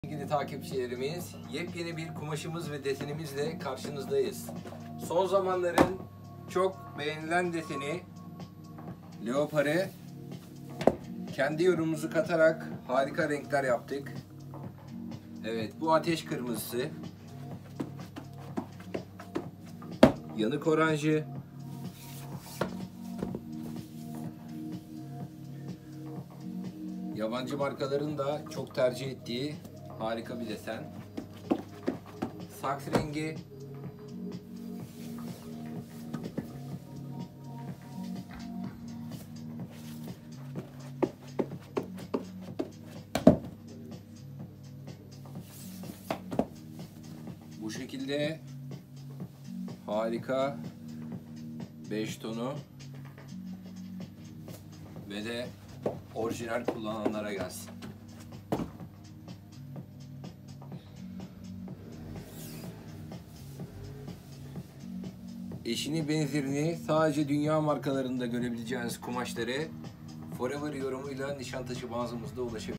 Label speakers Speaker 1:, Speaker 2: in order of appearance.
Speaker 1: Sevgili takipçilerimiz, yepyeni bir kumaşımız ve desenimizle karşınızdayız. Son zamanların çok beğenilen deseni leoparı kendi yorumumuzu katarak harika renkler yaptık. Evet, bu ateş kırmızısı, yanık oranjı, yabancı markaların da çok tercih ettiği harika bir desen. Saks rengi, bu şekilde harika 5 tonu ve de orijinal kullananlara gelsin. Eşini benzerini sadece dünya markalarında görebileceğiniz kumaşları Forever yorumuyla Nişantaşı mağazamızda ulaşabilirsiniz.